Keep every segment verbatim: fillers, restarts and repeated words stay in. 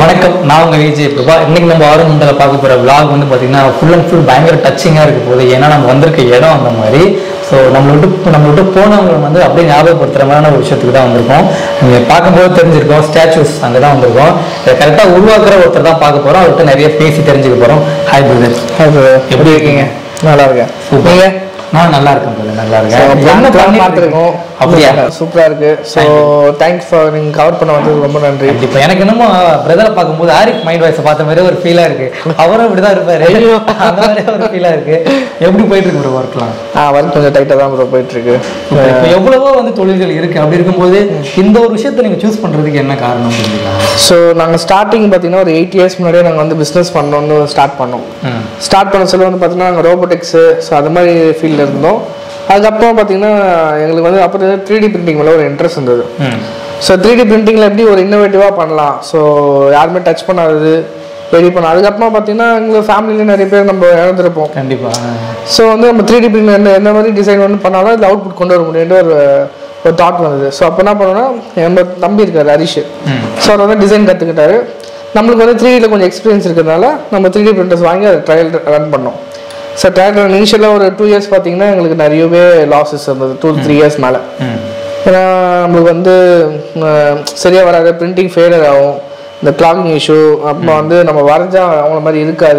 வணக்கம், நான் உங்கள் விஜய் பிரபா. இன்னைக்கு நம்ம ஆறு மண்டல பார்க்க போகிற விளாக் வந்து பார்த்தீங்கன்னா ஃபுல் அண்ட் ஃபுல் பயங்கர டச்சிங்காக இருக்க போகுது. ஏன்னா நம்ம வந்திருக்க இடம் அந்த மாதிரி. ஸோ நம்மளை விட்டு நம்மளை விட்டு போனவங்களை வந்து அப்படியே ஞாபகப்படுத்துகிற மாதிரியான ஒரு விஷயத்துக்கு தான் வந்திருக்கோம். நீங்கள் பார்க்கும்போது தெரிஞ்சிருக்கோம், ஸ்டாச்சூஸ் அங்கே தான் வந்திருக்கோம். இதை கரெக்டாக உருவாக்குற ஒருத்தர் தான் பார்க்க போகிறோம். அவர்கிட்ட நிறைய பேசி தெரிஞ்சுக்க போகிறோம். Hi brother. ஹாய் பிரதர், எப்படி இருக்கீங்க? நல்லா இருக்கேன். நீங்கள்? நான் நல்லா இருக்கேன் பிரதர், நல்லா இருக்கேன். என்ன பண்ணி பார்த்துருக்கோம்? அப்படியா? சூப்பராக இருக்கு. ஸோ தேங்க்ஸ் ஃபார் நீங்கள் கவர் பண்ண வந்தது ரொம்ப நன்றி. இப்போ எனக்கு என்னமோ பிரதரை பார்க்கும்போது ஆரிஃப் மைண்ட் வாய்ஸை பார்த்த மாதிரி ஒரு ஃபீலாக இருக்கு. அவரும் இப்படி தான் இருப்பாரு, அந்த மாதிரி ஒரு ஃபீலாக இருக்கு. எப்படி போயிட்டு இருக்கு ப்ரோ ஒர்க்லாம்? ஆ ஒர்க் கொஞ்சம் டைட்டாக தான் ப்ரோ போயிட்டு இருக்கு. இப்போ எவ்வளவோ வந்து தொழில்கள் இருக்கு. அப்படி இருக்கும்போது இந்த ஒரு விஷயத்தை நீங்கள் சூஸ் பண்ணுறதுக்கு என்ன காரணம் தெரிஞ்சுக்கலாம்? ஸோ நாங்கள் ஸ்டார்டிங் பார்த்தீங்கன்னா ஒரு எயிட் இயர்ஸ் முன்னாடியே நாங்கள் வந்து பிஸ்னஸ் பண்ணோன்னு ஸ்டார்ட் பண்ணோம். ஸ்டார்ட் பண்ண சொல்ல வந்து பார்த்தீங்கன்னா நாங்கள் ரோபோட்டிக்ஸு ஸோ அது மாதிரி ஃபீல்டில் இருந்தோம். அதுக்கப்புறம் பார்த்தீங்கன்னா எங்களுக்கு வந்து அப்புறம் த்ரீ டி பிரிண்டிங் மேலே ஒரு இன்ட்ரெஸ்ட் இருந்தது. ஸோ த்ரீ டி பிரிண்டிங்கில் எப்படி ஒரு இன்னோவேட்டிவாக பண்ணலாம், ஸோ யாருமே டச் பண்ணாதது ரெடி பண்ணலாம். அதுக்கப்புறம் பார்த்தீங்கன்னா எங்கள் ஃபேமிலியில் நிறைய பேர் நம்ம இழந்திருப்போம் கண்டிப்பாக. ஸோ வந்து நம்ம த்ரீ டி பிரிண்ட் எந்த எந்த மாதிரி டிசைன் வந்து பண்ணாலும் அதில் அவுட்புட் கொண்டு வர முடியுன்ற ஒரு ஒரு தாட் வந்தது. ஸோ அப்போ என்ன பண்ணோன்னா நம்ம தம்பி இருக்காரு ஹரிஷ், ஸோ அவர் வந்து டிசைன் கற்றுக்கிட்டாரு. நம்மளுக்கு வந்து த்ரீ டியில் கொஞ்சம் எக்ஸ்பீரியன்ஸ் இருக்கிறதுனால நம்ம த்ரீ டி பிரிண்டர்ஸ் வாங்கி அதை ட்ரையல் ரன் பண்ணோம். ஸோ ட்ரையல் இனிஷியலாக ஒரு டூ இயர்ஸ் பார்த்தீங்கன்னா எங்களுக்கு நிறையவே லாஸஸ் இருந்தது, டூ த்ரீ இயர்ஸ் மேலே. ஏன்னா நம்மளுக்கு வந்து சரியாக வராது, பிரிண்டிங் ஃபெயிலியர் ஆகும், இந்த கிளாகிங் இஷ்யூ, அப்புறம் வந்து நம்ம வரைஞ்சா அவங்கள மாதிரி இருக்காது,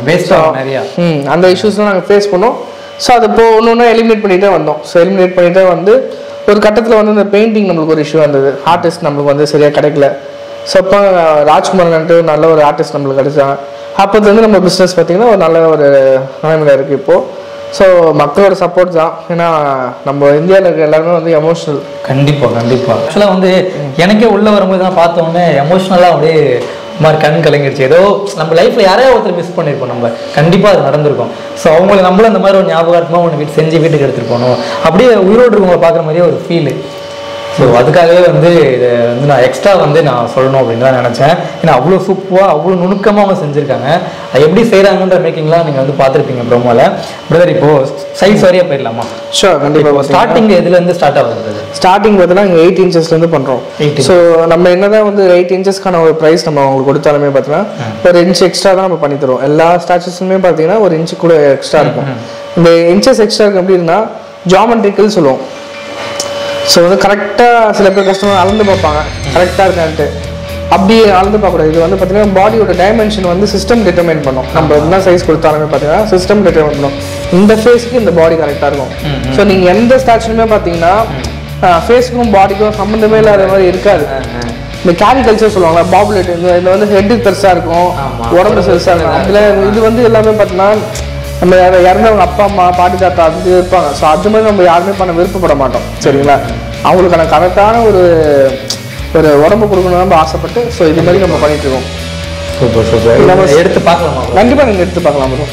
ம் அந்த இஷ்யூஸ்லாம் நாங்கள் ஃபேஸ் பண்ணோம். ஸோ அதை இப்போ ஒன்று ஒன்றா எலிமினேட் பண்ணிகிட்டே வந்தோம். ஸோ எலிமினேட் பண்ணிகிட்டே வந்து ஒரு கட்டத்தில் வந்து இந்த பெயிண்டிங் நம்மளுக்கு ஒரு இஷ்யூ வந்தது. ஆர்டிஸ்ட் நம்மளுக்கு வந்து சரியாக கிடைக்கல. ஸோ அப்போ ராஜ்குமார்ன்ட்டு நல்ல ஒரு ஆர்டிஸ்ட் நம்மளுக்கு கிடைச்சாங்க. அப்போது வந்து நம்ம பிஸ்னஸ் பார்த்திங்கன்னா ஒரு நல்ல ஒரு நிலைமையில் இருக்குது இப்போது. ஸோ மக்களோட சப்போர்ட் தான். ஏன்னா நம்ம இந்தியாவில் இருக்க எல்லாருமே வந்து எமோஷ்னல். கண்டிப்பாக கண்டிப்பாக. ஆக்சுவலாக வந்து எனக்கே உள்ளே வரும்போது தான் பார்த்தோன்னே எமோஷ்னலாக அப்படியே மாதிரி கண் கலங்கிடுச்சு. ஏதோ நம்ம லைஃப்பில் யாரையோ ஒருத்தர் மிஸ் பண்ணியிருப்போம், நம்ம கண்டிப்பாக அது நடந்திருக்கும். ஸோ அவங்களை நம்மளும் அந்த மாதிரி ஒரு ஞாபகார்த்தமாக ஒன்று வீட்டு செஞ்சு வீட்டுக்கு எடுத்துகிட்டு போகணும், அப்படியே உயிரோடு இருக்கவங்களை பார்க்குற மாதிரியே ஒரு ஃபீலு. ஸோ அதுக்காகவே வந்து இதை வந்து நான் எக்ஸ்ட்ரா வந்து நான் சொல்லணும் அப்படின்னு தான் நினச்சேன். ஏன்னா அவ்வளோ சூப்பராக அவ்வளோ நுணுக்கமாக அவங்க செஞ்சுருக்காங்க. அது எப்படி செய்கிறாங்கன்ற மேக்கிங்லாம் நீங்கள் வந்து பார்த்துருப்பீங்க ப்ரோமோவில். பிரதர் இப்போது சைஸ் வரையாக போயிடலாமா? ஷோர், கண்டிப்பாக. ஸ்டார்டிங் எதுலேருந்து ஸ்டார்ட் ஆகுது? ஸ்டார்டிங் பார்த்தீங்கன்னா இங்கே எயிட் இன்ச்சஸ்லேருந்து பண்ணுறோம். ஸோ நம்ம என்ன தான் வந்து எயிட் இன்ச்சஸ்க்கான ஒரு ப்ரைஸ் நம்ம அவங்களுக்கு கொடுத்தாலுமே பார்த்தீங்கன்னா ஒரு இன்ச் எக்ஸ்ட்ரா தான் நம்ம பண்ணி தருவோம். எல்லா ஸ்டாச்சஸுமே பார்த்தீங்கன்னா ஒரு இன்ச்சு கூட எக்ஸ்ட்ரா இருக்கும். இந்த இன்ச்சஸ் எக்ஸ்ட்ரா இருக்கு அப்படின்னா ஜாமெட்ரிக்கல் சொல்லுவோம். ஸோ வந்து கரெக்டாக சில பேர் கஸ்டமர் அளந்து பார்ப்பாங்க கரெக்டாக இருக்கான்ட்டு. அப்படி அளந்து பார்க்கக்கூடாது. இது வந்து பார்த்தீங்கன்னா பாடியோட டைமென்ஷன் வந்து சிஸ்டம் டிட்டர்மைன் பண்ணும். நம்ம என்ன சைஸ் கொடுத்தாலுமே பார்த்தீங்கன்னா சிஸ்டம் டிட்டர்மைன் பண்ணும் இந்த ஃபேஸ்க்கு இந்த பாடி கரெக்டாக இருக்கும். ஸோ நீங்கள் எந்த ஸ்டாச்சுமே பார்த்தீங்கன்னா ஃபேஸுக்கும் பாடிக்கும் சம்மந்தமே இல்லாத மாதிரி இருக்காது. இந்த கேரி கல்ச்சர் சொல்லுவாங்களா, பாபுலேட், இந்த இதில் வந்து ஹெட்டு பெருசாக இருக்கும், உடம்பு பெருசாக இருக்கும். அதில் இது வந்து எல்லாமே பார்த்தீங்கன்னா நம்ம இறந்தவங்க அப்பா அம்மா பாட்டி தாத்தா அது இருப்பாங்க. ஸோ அது மாதிரி நம்ம யாருமே பண்ண விருப்பப்பட மாட்டோம், சரிங்களா? அவங்களுக்கான கரெக்டான ஒரு ஒரு உடம்பு கொடுக்கணும் நம்ம ஆசைப்பட்டு ஸோ இது மாதிரி நம்ம பண்ணிட்டு இருக்கோம். Super super. நம்ம எடுத்து பார்க்கலாமா? கண்டிப்பாக நீங்கள் எடுத்து பார்க்கலாம் ப்ரோ.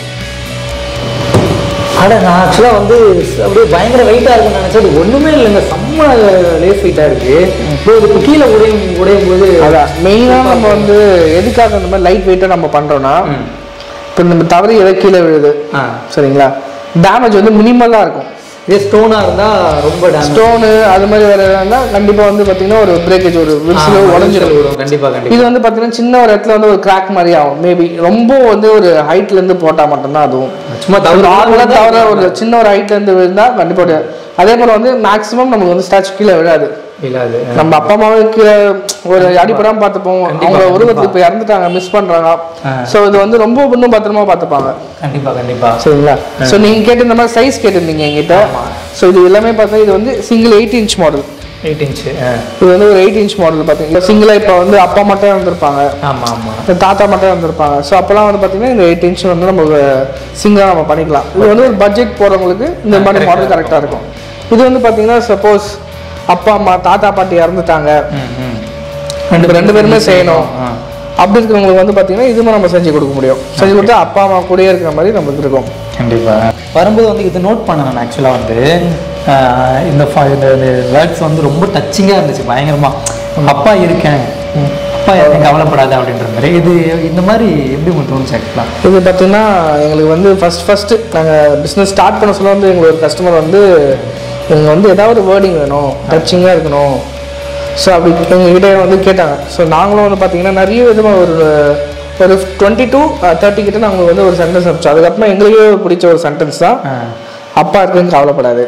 ஆனால் நான் ஆக்சுவலாக வந்து அப்படியே பயங்கர வெயிட்டாக இருக்குன்னு நினச்சா அது ஒன்றுமே இல்லைங்க, செம்ம லேஸ் வெயிட்டாக இருக்குது. இப்போ இதுக்கு கீழே உடையும் உடையும் போது அதான் மெயினாக நம்ம வந்து எதுக்காக இந்த மாதிரி லைட் வெயிட்டாக நம்ம பண்ணுறோன்னா, இப்போ நம்ம தவறி எதை கீழே விழுது சரிங்களா, டேமேஜ் வந்து மினிமலாக இருக்கும். இதே ஸ்டோனாக இருந்தால் ரொம்ப ஸ்டோனு அது மாதிரி வேறு இருந்தால் கண்டிப்பாக வந்து பார்த்தீங்கன்னா ஒரு பிரேக்கேஜ் ஒரு விரிசல் உடஞ்சிடும். கண்டிப்பாக கண்டிப்பாக. இது வந்து பார்த்தீங்கன்னா சின்ன ஒரு இடத்துல வந்து ஒரு கிராக் மாதிரி ஆகும். மேபி ரொம்ப வந்து ஒரு ஹைட்லேருந்து போட்டால் மட்டும்தான் அதுவும். சும்மா தவிர நார்மலாக தவிர ஒரு சின்ன ஒரு ஹைட்லேருந்து விழுந்தால் கண்டிப்பாக. அதே போல் வந்து மேக்ஸிமம் நமக்கு வந்து ஸ்டாச்சு கீழே விழாது. இல்லாது நம்ம அப்பா அம்மாவே கீழே ஒரு அடிப்படாம பார்த்துப்போம். அவங்க உருவத்துக்கு இப்போ இறந்துட்டாங்க, மிஸ் பண்றாங்க. ஸோ இது வந்து ரொம்ப இன்னும் பத்திரமா பார்த்துப்பாங்க. கண்டிப்பா கண்டிப்பா, சரிங்களா? ஸோ நீங்க கேட்டு இந்த மாதிரி சைஸ் கேட்டிருந்தீங்க எங்கிட்ட. ஸோ இது எல்லாமே பார்த்தா இது வந்து single eight inch model. Eight inch இது வந்து ஒரு எயிட் இன்ச் மாடல் பார்த்தீங்கன்னா சிங்கிளா இப்போ வந்து அப்பா மட்டும் இருந்திருப்பாங்க, ஆமா ஆமா தாத்தா மட்டும் இருந்திருப்பாங்க. ஸோ அப்போல்லாம் வந்து பார்த்தீங்கன்னா இந்த எயிட் இன்ச் வந்து நம்ம சிங்கிளா நம்ம பண்ணிக்கலாம். இது வந்து ஒரு பட்ஜெட் போறவங்களுக்கு இந்த மாதிரி மாடல் கரெக்டாக இருக்கும். இது வந்து பார்த்தீங்கன்னா சப்போஸ் அப்பா அம்மா தாத்தா பாட்டி இறந்துட்டாங்க, ரெண்டு ரெண்டு பேருமே செய்யணும் அப்படி இருக்கிறவங்களுக்கு வந்து பார்த்தீங்கன்னா இதுவும் நம்ம செஞ்சு கொடுக்க முடியும். செஞ்சு கொடுத்தா அப்பா அம்மா கூடயே இருக்கிற மாதிரி நம்மளுக்கு இருக்கும். கண்டிப்பாக. வரும்போது வந்து இது நோட் பண்ண நான் ஆக்சுவலாக வந்து இந்த இந்த வேர்ட்ஸ் வந்து ரொம்ப டச்சிங்காக இருந்துச்சு பயங்கரமாக. அப்பா இருக்கேன், அப்பா எனக்கு கவலைப்படாது அப்படின்ற மாதிரி. இது இந்த மாதிரி எப்படி உங்களுக்கு தோணுச்சு ஆக்சுவலாக? இது பார்த்தீங்கன்னா எங்களுக்கு வந்து ஃபஸ்ட் ஃபஸ்ட்டு நாங்கள் பிஸ்னஸ் ஸ்டார்ட் பண்ண சொல்ல வந்து எங்களுக்கு ஒரு கஸ்டமர் வந்து எங்களுக்கு வந்து ஏதாவது வேர்டிங் வேணும், டச்சிங்காக இருக்கணும், ஸோ அப்படி எங்ககிட்ட வந்து கேட்டாங்க. ஸோ நாங்களும் வந்து பார்த்தீங்கன்னா நிறைய விதமாக ஒரு ஒரு டுவெண்ட்டி டூ தேர்ட்டி கிட்ட நாங்கள் வந்து ஒரு சென்டென்ஸ் அனுப்பிச்சோம். அதுக்கப்புறமா எங்களுக்கே பிடிச்ச ஒரு சென்டென்ஸ் தான், அப்பா இருக்குன்னு கவலைப்படாது.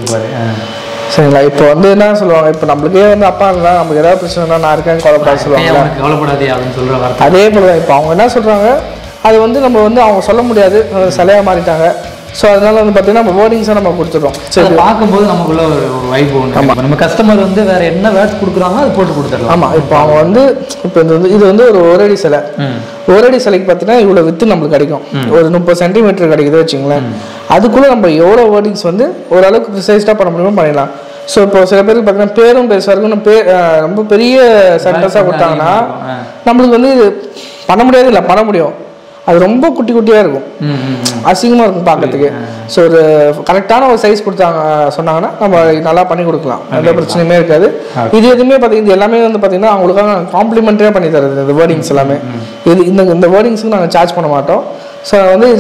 சரிங்களா? இப்போ வந்து என்ன சொல்லுவாங்க, இப்போ நம்மளுக்கே வந்து அப்பா இருந்தா நமக்கு ஏதாவது பிரச்சனைனா நான் இருக்கேன்னு கவலைப்படாது சொல்லுவாங்க. கவலைப்படாது அப்படின்னு சொல்ற அதே போல இப்போ அவங்க என்ன சொல்றாங்க, அது வந்து நம்ம வந்து அவங்க சொல்ல முடியாது, சிலையாக மாறிட்டாங்க. ஸோ அதனால வந்து பார்த்தீங்கன்னா நம்ம வேர்டிங்ஸாக நம்ம கொடுத்துட்டோம். சரி, பார்க்கும்போது நமக்குள்ள ஒரு ஒரு வைப் ஒன்று. ஆமாம், நம்ம கஸ்டமர் வந்து வேற என்ன வேர்ட்ஸ் கொடுக்குறாங்க அது போட்டு கொடுத்துடலாம். ஆமாம், இப்போ அவங்க வந்து இப்போ இந்த வந்து இது வந்து ஒரு ஒரு அடி சிலை, ஒரு அடி சிலைக்கு பார்த்தீங்கன்னா இவ்வளோ வித்து நம்மளுக்கு கிடைக்கும், ஒரு முப்பது சென்டிமீட்டர் கிடைக்குது வச்சுங்களேன். அதுக்குள்ளே நம்ம எவ்வளோ வேர்டிங்ஸ் வந்து ஓரளவுக்கு ப்ரிசைஸ்டாக பண்ண முடியுமோ பண்ணிடலாம். ஸோ இப்போ சில பேருக்கு பார்த்தீங்கன்னா பேரும் பெருசாக இருக்கும், பே ரொம்ப பெரிய சென்டென்ஸாக கொடுத்தாங்கன்னா நம்மளுக்கு வந்து பண்ண முடியாது, இல்லை பண்ண முடியும், அது ரொம்ப குட்டி குட்டியாக இருக்கும், அசிங்கமாக இருக்கும் பார்க்கறதுக்கு. ஸோ ஒரு கரெக்டான ஒரு சைஸ் கொடுத்தாங்க சொன்னாங்கன்னா நம்ம நல்லா பண்ணி கொடுக்கலாம், எந்த பிரச்சனையுமே இருக்காது. இது எதுவுமே பார்த்தீங்கன்னா இது எல்லாமே வந்து பார்த்தீங்கன்னா அவங்களுக்காக காம்ப்ளிமெண்ட்ரியாக பண்ணி தருது இந்த வேர்டிங்ஸ் எல்லாமே. இது இந்த இந்த வேர்டிங்ஸுக்கு நாங்கள் சார்ஜ் பண்ண மாட்டோம். ஸோ வந்து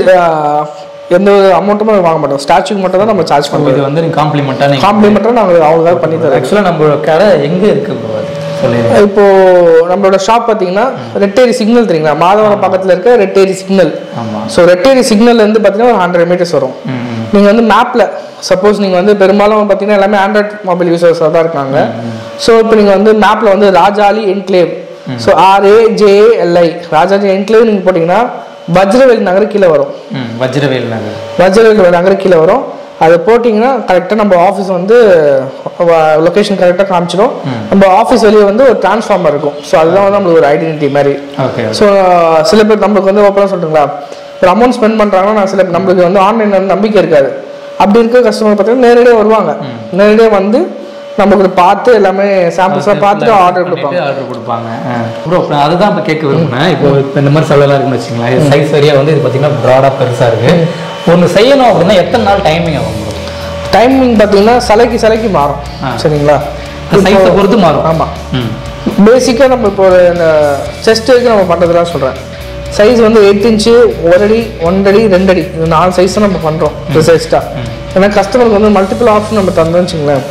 எந்த ஒரு அமௌண்ட்டுமே வாங்க மாட்டோம், ஸ்டாச்சுக்கு மட்டும் தான் நம்ம சார்ஜ் பண்ணுவோம். இது வந்து காம்ப்ளிமெண்ட்டாக காம்ப்ளிமெண்ட்டாக நாங்கள் அவங்களுக்காக பண்ணி தரோம். ஆக்சுவலாக நம்மளோட கடை எங்கே இருக்குது இப்போ நம்மளோட ஷாப் பார்த்தீங்கன்னா ரெட்டேரி சிக்னல் தெரியுங்களா, மாதவரம் பக்கத்தில் இருக்க Retteri signal. So Retteri signal வந்து பார்த்தீங்கன்னா ஒரு ஹண்ட்ரட் மீட்டர்ஸ் வரும். நீங்கள் வந்து மேப்பில் சப்போஸ் நீங்கள் வந்து பெரும்பாலும் பார்த்தீங்கன்னா எல்லாமே ஆண்ட்ராய்ட் மொபைல் யூசர்ஸாக தான் இருக்காங்க. ஸோ இப்போ நீங்கள் வந்து மேப்பில் வந்து Rajali enclave, so R A J L I Rajali enclave நீங்கள் போட்டிங்கன்னா வஜ்ரவேல் நகர் கீழே வரும். வஜ்ரவேல் நகர் வஜ்ரவேல் நகர் கீழே வரும். அதை போட்டிங்கன்னா கரெக்டாக நம்ம ஆஃபீஸ் வந்து லொக்கேஷன் கரெக்டாக காமிச்சிடும். நம்ம ஆஃபீஸ் வெளியே வந்து ஒரு டிரான்ஸ்ஃபார்மர் இருக்கும். ஸோ அதுதான் வந்து நம்மளுக்கு ஒரு ஐடென்டிட்டி மாதிரி. ஸோ சில பேர் நம்மளுக்கு வந்து ஓப்பனாக சொல்லிட்டுங்களா, ஒரு அமௌண்ட் ஸ்பெண்ட் பண்ணுறாங்கன்னா நான் சில நம்மளுக்கு வந்து ஆன்லைனில் வந்து நம்பிக்கை இருக்காது. அப்படி இருக்க கஸ்டமர் பார்த்தீங்கன்னா நேரடியாக வருவாங்க, நேரடியாக வந்து நமக்கு பார்த்து எல்லாமே சாம்பிள்ஸாக பார்த்துட்டு ஆர்டர் கொடுப்பாங்க ஆர்டர் கொடுப்பாங்க ப்ரோ. அதுதான் இப்போ கேட்க விரும்புனேன். இப்போ இப்போ இந்த மாதிரி சொல்லலாம் இருக்குன்னு வச்சுங்களேன், சைஸ் சரியாக வந்து இது பார்த்தீங்கன்னா ப்ராடாக பெருசாக இருக்குது. ஒன்று செய்யணும் அப்படின்னா எத்தனை நாள் டைமிங் ஆகும்? டைமிங் பார்த்தீங்கன்னா சிலைக்கு சிலைக்கு மாறும். சரிங்களா? சைஸை பொறுத்து மாறும். ஆமாம், பேசிக்காக நம்ம இப்போ ஒரு இந்த செஸ்ட் வரைக்கும் நம்ம பண்ணுறதுலாம் சொல்கிறேன். சைஸ் வந்து எயிட் இன்ச்சு, ஒரு அடி, ஒன்றடி, ரெண்டு அடி, இந்த நாலு சைஸ் தான் நம்ம பண்ணுறோம் ப்ரிசைஸ்டாக. ஏன்னா கஸ்டமருக்கு வந்து மல்டிபிள் ஆப்ஷன் நம்ம தந்தோம்னு வச்சுங்களேன்,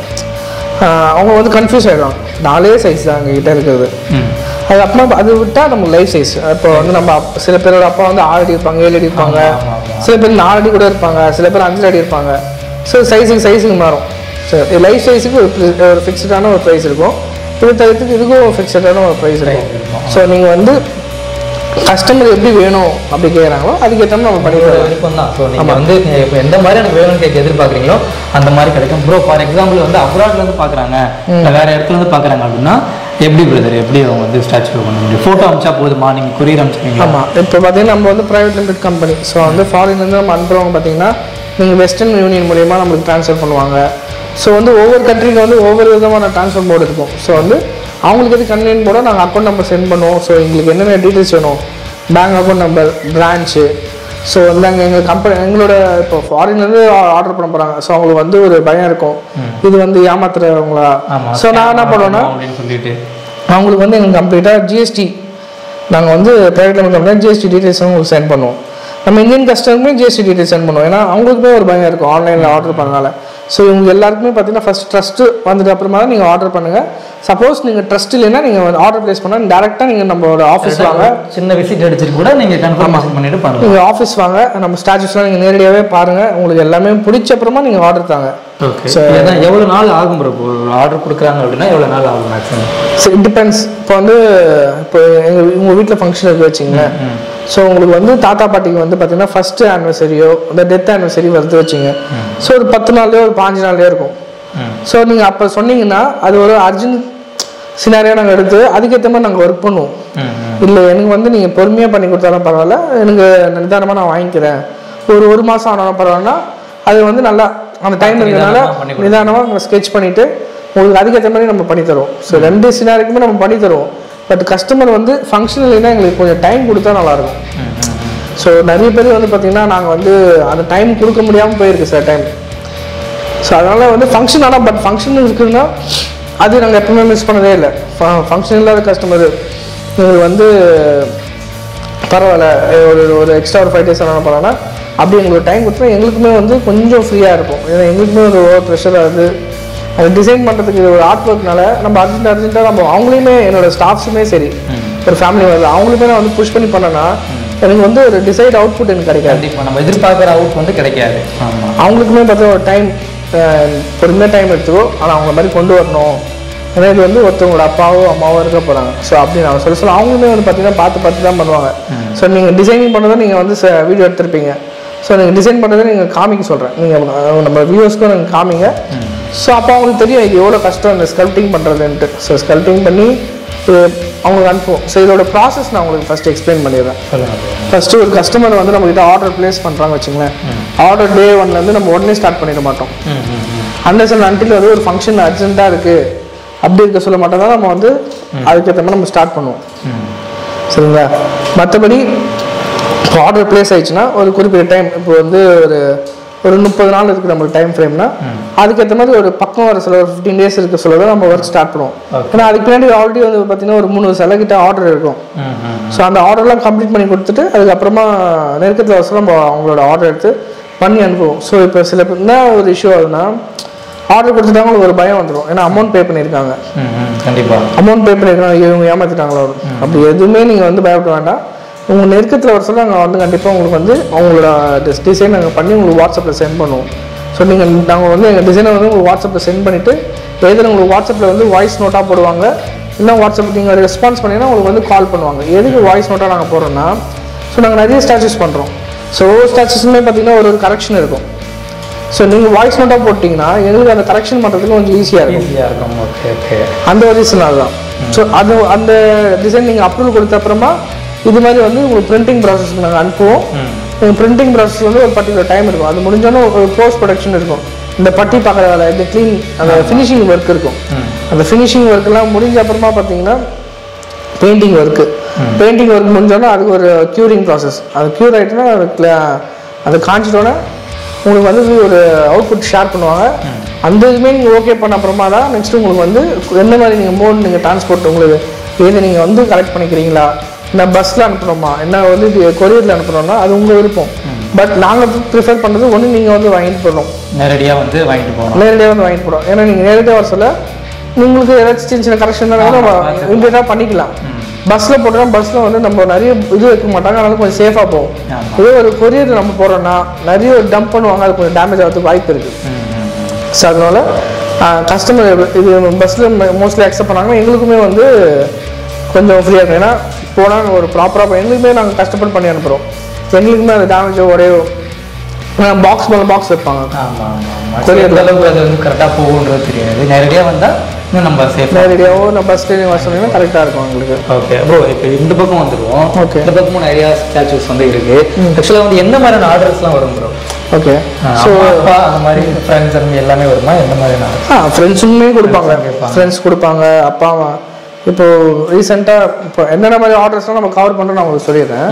அவங்க வந்து கன்ஃபியூஸ் ஆகிடும். நாலே சைஸ் தான் எங்ககிட்ட இருக்கிறது. அது அப்புறமா அது விட்டால் நம்ம லைஃப் சைஸ். இப்போ வந்து நம்ம சில பேரோட அப்பா வந்து ஆறு அடி இருப்பாங்க, ஏழு அடி இருப்பாங்க, சில பேர் நாலு அடி கூட இருப்பாங்க, சில பேர் அஞ்சு அடி இருப்பாங்க. ஸோ சைஸுக்கு சைஸுக்கு மாறும். சரி, லைஃப் சைஸுக்கு ஒரு ஒரு ஃபிக்ஸ்டான ஒரு ப்ரைஸ் இருக்கும், இது தவிர்த்துக்கு இதுக்கும் ஃபிக்ஸ்டான ஒரு ப்ரைஸ் இருக்கும். ஸோ நீங்கள் வந்து கஸ்டமர் எப்படி வேணும் அப்படி கேட்குறாங்களோ அதுக்கேற்ற மாதிரி நம்ம பண்ணி தரோம். விருப்பம் தான். ஸோ நீங்கள் வந்து இப்போ எந்த மாதிரி எனக்கு வேணும்னு கேட்க எதிர்பார்க்குறீங்களோ அந்த மாதிரி கிடைக்கும் ப்ரோ. ஃபார் எக்ஸாம்பிள் வந்து அப்ராட்லேருந்து பார்க்குறாங்க, இல்லை வேறு இடத்துலேருந்து பார்க்குறாங்க அப்படின்னா எப்படி பிரதர், எப்படி அவங்க வந்து ஸ்டாச்சு பண்ண முடியும்? ஃபோட்டோ அனுப்பிச்சா போதுமா, நீங்கள் கொரியர் அனுப்பிச்சிங்க? ஆமாம், இப்போ பார்த்தீங்கன்னா நம்ம வந்து ப்ரைவேட் லிமிடெட் கம்பெனி. ஸோ வந்து ஃபாரின்லேருந்து நம்ம அனுப்புகிறவங்க பார்த்தீங்கன்னா நீங்கள் வெஸ்டர்ன் யூனியன் மூலிமா நம்மளுக்கு ட்ரான்ஸ்ஃபர் பண்ணுவாங்க. ஸோ வந்து ஒவ்வொரு கண்ட்ரிக்கு வந்து ஒவ்வொரு விதமான ட்ரான்ஸ்ஃபர் போர்டு இருக்கும். ஸோ வந்து அவங்களுக்கு எது கன்வீனியன்ட் போட நாங்கள் அக்கௌண்ட் நம்பர் சென்ட் பண்ணுவோம். ஸோ எங்களுக்கு என்னென்ன டீட்டெயில்ஸ் வேணும், bank account number, branch. So வந்து அங்கே எங்கள் கம்பெனி எங்களோட இப்போ ஃபாரின்லேருந்து ஆர்டர் பண்ண போகிறாங்க. ஸோ அவங்களுக்கு வந்து ஒரு பயம் இருக்கும், இது வந்து ஏமாத்துறவங்களா. ஸோ நான் என்ன பண்ணுவேன்னா சொல்லிட்டு அவங்களுக்கு வந்து எங்களுக்கு கம்ப்ளீட்டாக ஜிஎஸ்டி நாங்கள் வந்து private limited company GST details உங்களுக்கு சென்ட் பண்ணுவோம். நம்ம இந்தியன் கஸ்டமருக்குமே ஜிஎஸ்டி டீட்டெயில்ஸ் சென்ட் பண்ணுவோம். ஏன்னா அவங்களுக்குமே ஒரு பயம் இருக்கும் ஆன்லைனில் ஆர்டர் பண்ணனால. ஸோ இவங்க எல்லாருக்குமே பார்த்தீங்கன்னா ஃபஸ்ட் ட்ரஸ்ட்டு வந்துட்டு அப்புறமா தான் நீங்கள் ஆர்டர் பண்ணுங்கள். சப்போஸ் நீங்கள் ட்ரஸ்ட் இல்லைன்னா நீங்கள் ஆர்டர் ப்ளேஸ் பண்ணால் டேரெக்டாக நீங்கள் நம்மளோட ஆஃபீஸ் வாங்க, சின்ன விசிட் அடிச்சுட்டு கூட நீங்கள் கன்ஃபர்மேஷன் பண்ணிட்டு பண்ணுங்கள். நீங்கள் ஆஃபீஸ் வாங்க, நம்ம ஸ்டாச்சுஸ்லாம் நீங்கள் நேரடியாகவே பாருங்கள், உங்களுக்கு எல்லாமே பிடிச்ச அப்புறமா நீங்கள் ஆர்டர் தாங்க. ஓகே, ஸோ எவ்வளோ நாள் ஆகும் ப்ரோ? ஒரு ஆர்டர் கொடுக்குறாங்க அப்படின்னா எவ்வளோ நாள் ஆகும் மேக்ஸிமம்? So it depends. இப்போ வந்து இப்போ எங்கள் உங்கள் வீட்டில் ஃபங்க்ஷன் இருக்கு வச்சுங்க. ஸோ உங்களுக்கு வந்து தாத்தா பாட்டிக்கு வந்து பார்த்தீங்கன்னா ஃபர்ஸ்ட் ஆனிவர்சரியோ இந்த டெத் ஆனிவர்சரி வருது வச்சுங்க. ஸோ ஒரு பத்து நாள்லேயோ ஒரு பாஞ்சு நாள்லேயோ இருக்கும். ஸோ நீங்கள் அப்போ சொன்னீங்கன்னா அது ஒரு அர்ஜென்ட் சினாரியாக நாங்கள் எடுத்து அதுக்கேற்ற மாதிரி நாங்கள் ஒர்க் பண்ணுவோம். இல்லை எனக்கு வந்து நீங்கள் பொறுமையாக பண்ணி கொடுத்தாலும் பரவாயில்ல, எனக்கு நிதானமாக நான் வாங்கிக்கிறேன், ஒரு ஒரு மாதம் ஆனாலும் பரவாயில்லனா அது வந்து நல்லா அந்த டைம் இருக்கிறதுனால நிதானமாக நாங்கள் ஸ்கெட்ச் பண்ணிவிட்டு உங்களுக்கு அதுக்கேற்ற மாதிரி நம்ம பண்ணி தருவோம். ஸோ ரெண்டு சினாரிக்குமே நம்ம பண்ணி தருவோம். பட் கஸ்டமர் வந்து ஃபங்க்ஷன் இல்லைன்னா எங்களுக்கு கொஞ்சம் டைம் கொடுத்தா நல்லாயிருக்கும். ஸோ நிறைய பேர் வந்து பார்த்திங்கன்னா நாங்கள் வந்து அந்த டைம் கொடுக்க முடியாமல் போயிருக்கு சார் டைம். ஸோ அதனால் வந்து ஃபங்க்ஷன் ஆனால் பட் ஃபங்க்ஷன் இருக்குதுன்னா அது நாங்கள் எப்பவுமே மிஸ் பண்ணதே இல்லை. ஃபங்க்ஷன் இல்லாத கஸ்டமர் எங்களுக்கு வந்து பரவாயில்ல, ஒரு ஒரு எக்ஸ்ட்ரா ஒரு ஃபைவ் டேஸ் ஆனால் பரவாயில்ல அப்படி எங்களுக்கு டைம் கொடுத்தா எங்களுக்குமே வந்து கொஞ்சம் ஃப்ரீயாக இருக்கும். ஏன்னா எங்களுக்குமே ஒரு ஓவர் ப்ரெஷர் ஆகுது, அதை டிசைன் பண்ணுறதுக்கு ஒரு ஆர்ட் ஒர்க்னால நம்ம அர்ஜென்ட் அர்ஜென்ட்டாக நம்ம அவங்களையுமே என்னோட ஸ்டாஃப்ஸுமே சரி ஒரு ஃபேமிலி வருது அவங்களுமே நான் வந்து புஷ் பண்ணி பண்ணேன்னா எனக்கு வந்து ஒரு டிசைட் அவுட்புட் எனக்கு கிடைக்காது. கண்டிப்பாக நம்ம எதிர்பார்க்குற அவுட் வந்து கிடைக்காது. ஆமாம், அவங்களுக்குமே பார்த்தா ஒரு டைம் பொறுமையாக டைம் எடுத்துக்கோ, ஆனால் அவங்க மாதிரி கொண்டு வரணும். ஏன்னா இது வந்து ஒருத்தவங்களோட அப்பாவோ அம்மாவோ இருக்க போகிறாங்க. ஸோ அப்படி நான் சொல்ல சொல்ல அவங்களுமே வந்து பார்த்தீங்கன்னா பார்த்து பார்த்து தான் பண்ணுவாங்க. ஸோ நீங்கள் டிசைனிங் பண்ணுறதை நீங்கள் வந்து வீடியோ எடுத்துருப்பீங்க. ஸோ நீங்கள் டிசைன் பண்ணுறதை நீங்கள் காமிக்க சொல்கிறேன், நீங்கள் நம்ம வியூவர்ஸ்க்கும் நீங்கள் காமிங்க. ஸோ அப்போ அவங்களுக்கு தெரியும் இது எவ்வளோ கஷ்டம் இந்த ஸ்கல்ப்டிங் பண்ணுறதுன்ட்டு. ஸோ ஸ்கல்ப்டிங் பண்ணி அவங்களுக்கு அனுப்புவோம். ஸோ இதோட ப்ராசஸ் நான் உங்களுக்கு ஃபஸ்ட்டு எக்ஸ்பிளைன் பண்ணிடுறேன். ஃபஸ்ட்டு ஒரு கஸ்டமர் வந்து நம்மகிட்ட ஆர்டர் பிளேஸ் பண்ணுறாங்க வச்சுங்களேன். ஆர்டர் டே ஒன்லேருந்து நம்ம உடனே ஸ்டார்ட் பண்ணிட மாட்டோம். அண்டர்ஸ் அண்ட் அன்டில் வந்து ஒரு ஃபங்க்ஷன் அர்ஜென்ட்டாக இருக்குது அப்படி இருக்க சொல்ல மாட்டோம் தான் நம்ம வந்து அதுக்கேற்ற மாதிரி நம்ம ஸ்டார்ட் பண்ணுவோம். சரிங்களா? மற்றபடி இப்போ ஆர்டர் பிளேஸ் ஆயிடுச்சுன்னா ஒரு குறிப்பிட்ட டைம் இப்போ வந்து ஒரு ஒரு முப்பது நாள் இருக்குது நம்மளுக்கு டைம் ஃப்ரேம்னா அதுக்கேற்ற மாதிரி ஒரு பக்கம் வர சில ஒரு ஃபிஃப்டீன் டேஸ் இருக்க சொல்ல தான் நம்ம ஒர்க் ஸ்டார்ட் பண்ணுவோம். ஏன்னா அதுக்கு பின்னாடி ஆல்ரெடி வந்து பார்த்தீங்கன்னா ஒரு மூணு சில கிட்ட ஆர்டர் இருக்கும். ஸோ அந்த ஆர்டர்லாம் கம்ப்ளீட் பண்ணி கொடுத்துட்டு அதுக்கப்புறமா நெருக்கத்தில் வசதி நம்ம அவங்களோட ஆர்டர் எடுத்து பண்ணி அனுப்புவோம். ஸோ இப்போ சில என்ன ஒரு இஷ்யூ ஆகுதுன்னா ஆர்டர் கொடுத்துட்டாங்க உங்களுக்கு ஒரு பயம் வந்துடும். ஏன்னா அமௌண்ட் பே பண்ணியிருக்காங்க. கண்டிப்பாக அமௌண்ட் பே பண்ணியிருக்காங்க இவங்க ஏமாற்றிட்டாங்களோ அப்படி எதுவுமே நீங்கள் வந்து பயப்பட வேண்டாம். உங்கள் நெருக்கத்தில் வர சொல்ல நாங்கள் வந்து கண்டிப்பாக உங்களுக்கு வந்து அவங்களோட டிசைன் நாங்கள் பண்ணி உங்களுக்கு வாட்ஸ்அப்பில் சென்ட் பண்ணுவோம். ஸோ நீங்கள் நாங்கள் வந்து எங்கள் டிசைனை வந்து உங்களுக்கு வாட்ஸ்அப்பில் சென்ட் பண்ணிவிட்டு எதில் உங்களுக்கு வாட்ஸ்அப்பில் வந்து வாய்ஸ் நோட்டாக போடுவாங்க. இன்னும் வாட்ஸ்அப் நீங்கள் ரெஸ்பான்ஸ் பண்ணிங்கன்னா உங்களுக்கு வந்து கால் பண்ணுவாங்க. எதுக்கு வாய்ஸ் நோட்டாக நாங்கள் போடுறோன்னா ஸோ நாங்கள் நிறைய ஸ்டாச்சஸ் பண்ணுறோம். ஸோ ஒவ்வொரு ஸ்டாச்சஸுமே பார்த்தீங்கன்னா ஒரு ஒரு கரெக்ஷன் இருக்கும். ஸோ நீங்கள் வாய்ஸ் நோட்டாக போட்டிங்கன்னா எங்களுக்கு அந்த கரெக்ஷன் பண்ணுறதுக்கு கொஞ்சம் ஈஸியாக இருக்கும். ஈஸியாக இருக்கும். ஓகே ஓகே அந்த ஒரு ரீசன் அதுதான். ஸோ அது அந்த டிசைன் நீங்கள் அப்ரூவல் கொடுத்த அப்புறமா இது மாதிரி வந்து உங்களுக்கு பிரிண்டிங் ப்ராசஸ்க்கு நாங்கள் அனுப்புவோம். எங்கள் பிரிண்டிங் ப்ராசஸ் வந்து ஒரு பர்டிகுலர் டைம் இருக்கும். அது முடிஞ்சோன்னா ஒரு போஸ்ட் ப்ரொடக்ஷன் இருக்கும். இந்த பட்டி பார்க்குற வேலை இந்த க்ளீன் அந்த ஃபினிஷிங் ஒர்க் இருக்கும். அந்த ஃபினிஷிங் ஒர்க்கெல்லாம் முடிஞ்ச அப்புறமா பார்த்தீங்கன்னா பெயிண்டிங் ஒர்க்கு பெயிண்டிங் ஒர்க் முடிஞ்சோன்னா அதுக்கு ஒரு க்யூரிங் ப்ராசஸ். அது க்யூர் ஆகிட்டுன்னா அது அதை காஞ்சிட்டோன்னே உங்களுக்கு வந்து ஒரு அவுட்புட் ஷேர் பண்ணுவாங்க. அந்த இதுவுமே நீங்கள் ஓகே பண்ண அப்புறமா தான் நெக்ஸ்ட்டு உங்களுக்கு வந்து எந்த மாதிரி நீங்கள் மோட் நீங்கள் டிரான்ஸ்போர்ட் உங்களுக்கு எது நீங்கள் வந்து கலெக்ட் பண்ணிக்கிறீங்களா நான் பஸ்ஸில் அனுப்புகிறோமா என்ன வந்து கொரியரில் அனுப்புகிறோம்னா அது உங்கள் விருப்பம். பட் நாங்கள் ப்ரிஃபர் பண்ணுறது ஒன்று நீங்கள் வந்து வாங்கிட்டு போகணும். நேரடியாக வந்து வாங்கிட்டு போகணும். நேரடியாக வந்து வாங்கிட்டு போகிறோம். ஏன்னா நீங்கள் நேரடியாக வர சொல்ல உங்களுக்கு ஏதாச்சும் சின்ன சின்ன கரெக்ஷன் தான் நம்ம இமீடியட்டாக பண்ணிக்கலாம். பஸ்ஸில் போட்டோம்னா பஸ்ஸில் வந்து நம்ம நிறைய இது வைக்க மாட்டாங்க. அதனால கொஞ்சம் சேஃபாக போகும். இதே ஒரு கொரியரில் நம்ம போகிறோன்னா நிறைய டம்ப் பண்ணுவாங்க. அது கொஞ்சம் டேமேஜ் ஆகிறதுக்கு வாய்ப்பு இருக்குது. ஸோ அதனால கஸ்டமர் இது பஸ்ஸில் மோஸ்ட்லி அக்செப்ட் பண்ணாங்கன்னா எங்களுக்குமே வந்து கொஞ்சம் ஃப்ரீயாக இருக்கும். ஏன்னா போனால் ஒரு ப்ராப்பராக எங்களுக்குமே நாங்கள் கஷ்டப்பட்டு பண்ணி அனுப்புகிறோம். எங்களுக்குமே அது டேமேஜோ உடையோ பாக்ஸ் மேலே பாக்ஸ் வைப்பாங்க. ஆமாம் ஆமாம் கொரியர் அளவுக்கு அது வந்து கரெக்டாக போகுன்றது தெரியாது. நேரடியாக வந்தால் இன்னும் நம்ம சேஃப் நேரடியாகவோ நம்ம பஸ் ஸ்டேஷன் வர சொன்னீங்கன்னா கரெக்டாக இருக்கும் எங்களுக்கு. ஓகே ப்ரோ, இப்போ இந்த பக்கம் வந்துடுவோம். ஓகே, இந்த பக்கமும் நிறையா ஸ்டாச்சூஸ் வந்து இருக்குது. ஆக்சுவலாக வந்து எந்த மாதிரியான ஆர்டர்ஸ்லாம் வரும் ப்ரோ? ஓகே, ஸோ அப்பா அந்த மாதிரி ஃப்ரெண்ட்ஸ் அந்த எல்லாமே வருமா? எந்த மாதிரியான? ஆ ஃப்ரெண்ட்ஸுமே கொடுப்பாங்க. ஃப்ரெண்ட்ஸ் கொடுப்பாங்க, அப்பா அம்மா. இப்போ ரீசெண்டாக இப்போ என்னென்ன மாதிரி ஆர்டர்ஸ்லாம் நம்ம கவர் பண்ணுறோம் நான் உங்களுக்கு சொல்லிடுறேன்.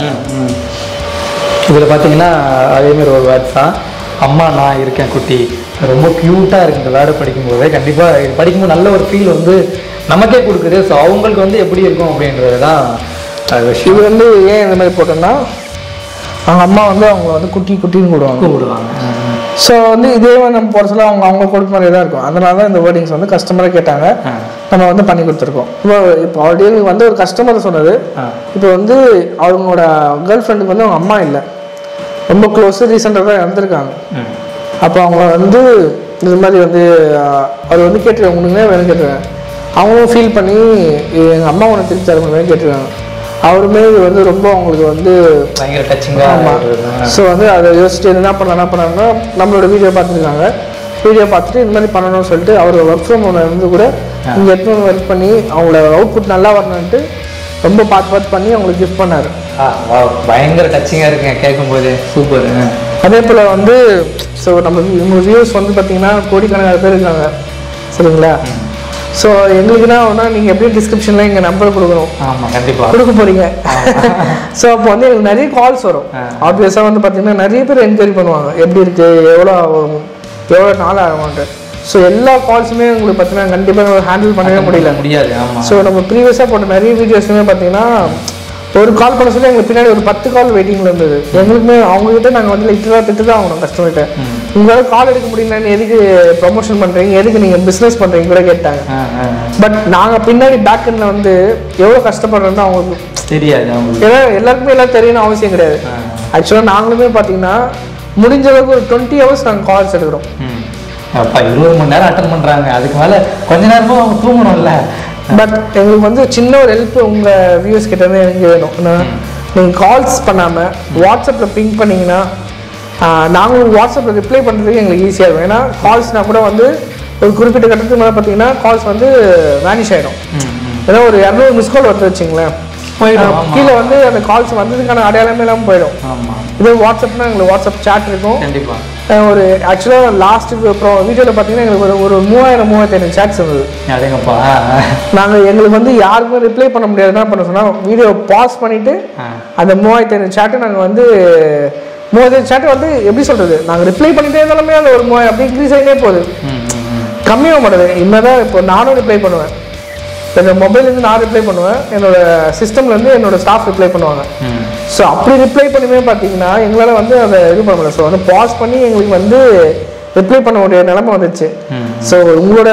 இதில் பார்த்தீங்கன்னா அதேமாரி ஒரு வேர்ட்ஸ் தான், அம்மா நான் இருக்கேன் குட்டி. ரொம்ப க்யூட்டாக இருக்குது இந்த வேர்டு படிக்கும்போதே. கண்டிப்பாக இது படிக்கும்போது நல்ல ஒரு ஃபீல் வந்து நமக்கே கொடுக்குது. ஸோ அவங்களுக்கு வந்து எப்படி இருக்கும் அப்படின்றது தான் விஷயம். இது வந்து ஏன் இந்த மாதிரி போட்டோம்னா அவங்க அம்மா வந்து அவங்க வந்து குட்டி குட்டின்னு கூடுவாங்க கூடுவாங்க ஸோ வந்து இதே வந்து நம்ம போட சொல்ல அவங்க அவங்க கொடுத்த மாதிரி தான் இருக்கும். அதனால தான் இந்த வேர்டிங்ஸ் வந்து கஸ்டமரை கேட்டாங்க, நம்ம வந்து பண்ணி கொடுத்துருக்கோம். இப்போ இப்போ ஆல்ரெடி வந்து ஒரு கஸ்டமர் சொன்னது, இப்போ வந்து அவங்களோட கேர்ள் ஃப்ரெண்டுக்கு வந்து அவங்க அம்மா இல்லை, ரொம்ப க்ளோஸு, ரீசெண்டாக தான் இறந்துருக்காங்க. அப்போ அவங்க வந்து இது மாதிரி வந்து அவர் வந்து கேட்டுருக்காங்க உனக்குனே வேணும் கேட்டுருக்காங்க. அவங்களும் ஃபீல் பண்ணி எங்கள் அம்மா உனக்கு திருப்பி தர முடியுமே கேட்டுருக்காங்க. அவருமே இது வந்து ரொம்ப அவங்களுக்கு வந்து பயங்கர டச்சிங்காக. ஆமாம். ஸோ வந்து அதை யோசிச்சுட்டு என்ன பண்ணலாம் என்ன பண்ணாங்கன்னா நம்மளோட வீடியோ பார்த்துருக்காங்க. வீடியோ பார்த்துட்டு இந்த மாதிரி பண்ணணும்னு சொல்லிட்டு அவர் ஒர்க் ஃப்ரம் ஹோம் இருந்து கூட இங்கே எடுத்து ஒர்க் பண்ணி அவங்களோட அவுட்புட் நல்லா வரணுன்ட்டு ரொம்ப பார்த்து பார்த்து பண்ணி அவங்களுக்கு கிஃப்ட் பண்ணார். பயங்கர டச்சிங்காக இருக்குங்க கேட்கும்போது. சூப்பர். அதே போல் வந்து ஸோ நம்ம நம்ம வியூஸ் வந்து பார்த்தீங்கன்னா கோடிக்கணக்கான பேர் இருக்காங்க. சரிங்களா? ஸோ எங்களுக்குன்னா ஒன்றா நீங்கள் எப்படியும் டிஸ்கிரிப்ஷனில் எங்கள் நம்பர் கொடுக்கணும். ஆமாம், கண்டிப்பாக கொடுக்க போகிறீங்க. ஸோ அப்போ வந்து எங்களுக்கு நிறைய கால்ஸ் வரும். ஆப்வியஸாக வந்து பார்த்தீங்கன்னா நிறைய பேர் என்கொயரி பண்ணுவாங்க, எப்படி இருக்குது, எவ்வளோ எவ்வளோ நாள் ஆகும்ட்டு. ஸோ எல்லா கால்ஸுமே உங்களுக்கு பார்த்தீங்கன்னா கண்டிப்பாக ஹேண்டில் பண்ணவே முடியல முடியாது. ஆமாம். ஸோ நம்ம ப்ரீவியஸாக போட்ட நிறைய வீடியோஸுமே பார்த்தீங்கன்னா ஒரு கால் பண்ண சொல்லி எங்களுக்கு பின்னாடி ஒரு பத்து கால் வெயிட்டிங்கில் இருந்தது. எங்களுக்குமே அவங்ககிட்ட நாங்கள் வந்து லிட்டராக திட்டு தான் ஆகணும் கஸ்டமர்கிட்ட. உங்களால் கால் எடுக்க முடியலன்னு எதுக்கு ப்ரொமோஷன் பண்ணுறீங்க, எதுக்கு நீங்கள் பிஸ்னஸ் பண்ணுறீங்க கூட கேட்டாங்க. பட் நாங்கள் பின்னாடி பேக் எண்டில் வந்து எவ்வளோ கஷ்டப்படுறோம்னு அவங்களுக்கு தெரியாது. ஏன்னா எல்லாருக்குமே எல்லாம் தெரியணும் அவசியம் கிடையாது. ஆக்சுவலாக நாங்களுமே பார்த்தீங்கன்னா முடிஞ்ச அளவுக்கு ஒரு டுவெண்ட்டி ஹவர்ஸ் நாங்கள் கால்ஸ் எடுக்கிறோம். அப்பா இருபது மணி நேரம் அட்டன் பண்ணுறாங்க, அதுக்கு மேலே கொஞ்ச நேரமும் அவங்க தூங்கணும்ல. பட் எங்களுக்கு வந்து சின்ன ஒரு ஹெல்ப் உங்கள் வியூஸ் கிட்டே எனக்கு வேணும். நீங்கள் கால்ஸ் பண்ணாமல் வாட்ஸ்அப்பில் பிங் பண்ணிங்கன்னா நாங்களும் வாட்ஸ்அப்பில் ரிப்ளை பண்ணுறதுக்கு எங்களுக்கு ஈஸியாக இருக்கும். ஏன்னா கால்ஸ்னால் கூட வந்து ஒரு குறிப்பிட்ட கட்டத்துக்கு மேலே பார்த்தீங்கன்னா கால்ஸ் வந்து வேனிஷ் ஆகிடும். ஏன்னா ஒரு இரநூறு மிஸ் கால் வந்து வச்சிங்களேன் கீழே வந்து அந்த கால்ஸ் வந்ததுக்கான அடையாளமே இல்லாமல் போயிடும். இதே வாட்ஸ்அப்னா எங்களுக்கு வாட்ஸ்அப் சாட் இருக்கும். கண்டிப்பாக ஒரு ஆக்சுவலாக லாஸ்ட் அப்புறம் வீடியோவில் பார்த்தீங்கன்னா எங்களுக்கு ஒரு ஒரு மூவாயிரம் மூவாயிரத்தி ஐநூறு சாட்ஸ் இருந்தது. அதேங்கப்பா நாங்கள் எங்களுக்கு வந்து யாருக்குமே ரிப்ளை பண்ண முடியாது. என்ன பண்ண சொன்னால் வீடியோ பாஸ் பண்ணிவிட்டு அந்த மூவாயிரத்தி ஐநூறு சாட்டை நாங்கள் வந்து மூவாயிரத்தி சாட்டை வந்து எப்படி சொல்கிறது, நாங்கள் ரிப்ளை பண்ணிகிட்டே இருந்தாலுமே அந்த ஒரு மூவாயிரம் அப்படி இன்க்ரீஸ் ஆகிட்டே போகுது, கம்மியாக மாட்டேது. இன்னதான் இப்போ நானும் ரிப்ளை பண்ணுவேன். என்னோட மொபைல்லேருந்து நான் ரிப்ளை பண்ணுவேன், என்னோட சிஸ்டம்லேருந்து என்னோட ஸ்டாஃப் ரிப்ளை பண்ணுவாங்க. ஸோ அப்படி ரிப்ளை பண்ணுமே பார்த்தீங்கன்னா எங்களால் வந்து அதை இது பண்ண முடியல. ஸோ வந்து பாஸ் பண்ணி எங்களுக்கு வந்து ரிப்ளை பண்ண முடிய நிலைமை வந்துச்சு. ஸோ உங்களோட